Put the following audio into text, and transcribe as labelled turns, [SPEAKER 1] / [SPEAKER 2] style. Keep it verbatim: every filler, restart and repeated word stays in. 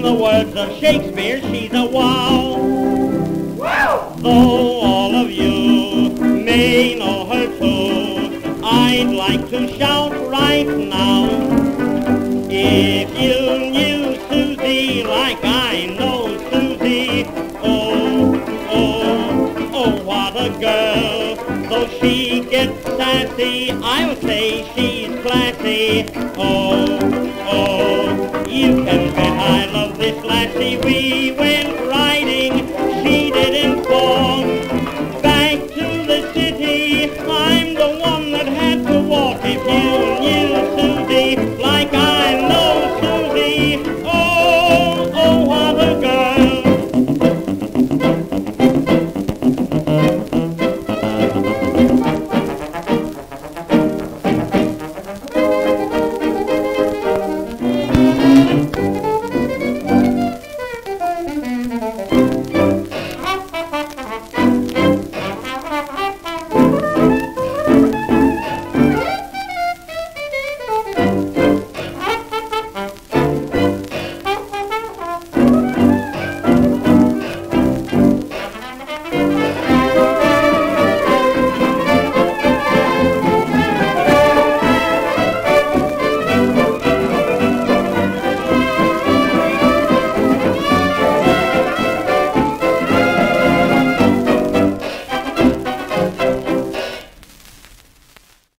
[SPEAKER 1] the words of Shakespeare, she's a wow. Though all of you may know her too, I'd like to shout right now. If you knew Susie like I know Susie, oh, oh, oh, what a girl. Though she gets sassy, I'll say she's classy. Oh, oh, you can bet I love this lassie. We went riding, she didn't fall. Back to the city, I'm the one that had to walk. If you